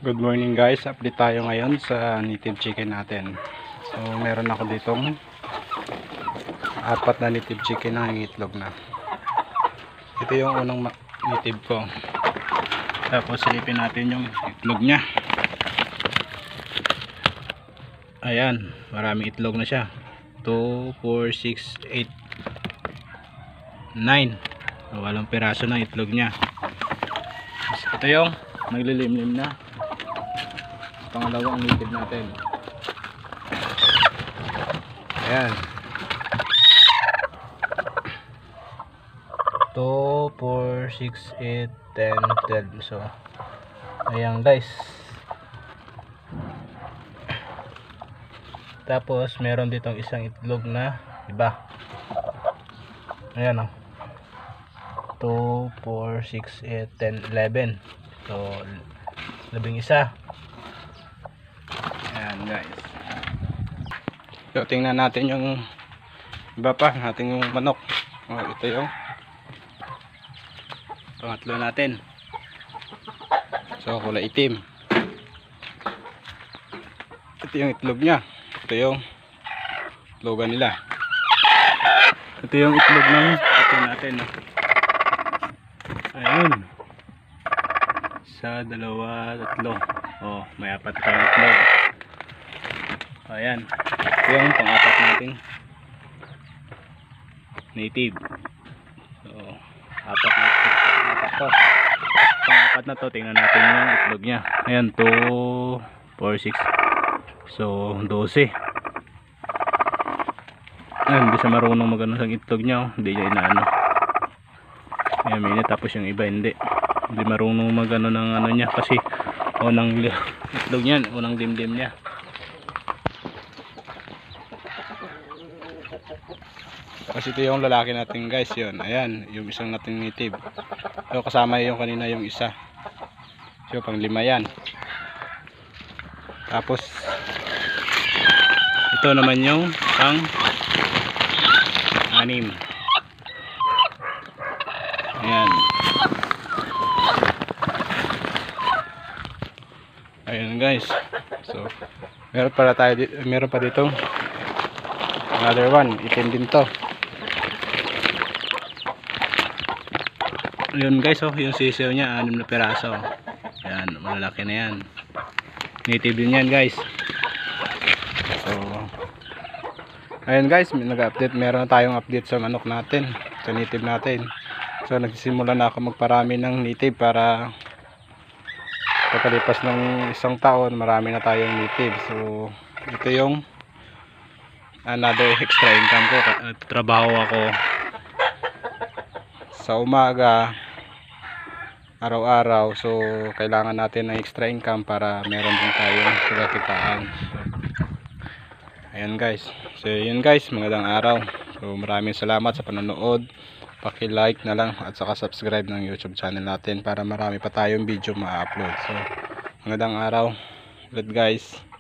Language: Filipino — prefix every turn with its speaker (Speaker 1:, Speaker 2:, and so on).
Speaker 1: Good morning guys, update tayo ngayon sa native chicken natin. So meron ako ditong 4 na native chicken na itlog na. Ito yung unang native ko. Tapos silipin natin yung itlog nya. Ayan, maraming itlog na siya. 2, 4, 6, 8, 9. So, walang piraso ng itlog nya. Ito yung naglilimlim na pangalawang native natin. Ayan, 2, 4, 6, 8, 10, 12. So ayan guys. Tapos meron ditong isang itlog na iba. Ayan o, 2, 4, 6, 8, 10, 11. So 11. Ayan guys. So tingnan natin yung iba pa, natin yung manok. Ito yung pangatlo natin. So kulay itim. Ito yung itlog nya. Ito yung itlogan nila. Ito yung itlog ng ito natin. Ayun. Isa, dalawa, tatlo. Oh, may 4 pang itlog. Ayan. Ito yung pang-4 natin native. So 4 na to. Pang-4 na to. Tingnan natin yung itlog nya. Ayan, 2, 4, 6. So 12. Ayan, hindi siya marunong magano sa itlog nya. Hindi niya inaano. Ayan, minit. Tapos yung iba hindi marunong magano ng ano niya. Kasi unang itlog niyan, unang limlim niya. Kasi ito yung lalaki natin guys, yun. Ayan, yung isang nating native. So kasama yung kanina yung isa. So pang 5 yan. Tapos ito naman yung pang 6. Ayan. Ayan guys. So meron pa dito another one, itim din to. Yun guys, oh, yung sisiw nya 6 na piraso. Ayan, malalaki na yan. Native din yan guys. So ayun guys, nag-update, meron na tayong update sa manok natin, sa native natin. So nagsisimula na ako magparami ng native para pagkalipas ng isang taon marami na tayong native. So ito yung another extra income ko. Trabaho ako sa umaga araw-araw, so kailangan natin ng extra income para meron din tayong pagkakitaan. Ayan guys. So yun guys, magandang araw. So maraming salamat sa panonood. Paki-like na lang at saka subscribe ng YouTube channel natin para marami pa tayong video ma-upload. So magandang araw ulit guys.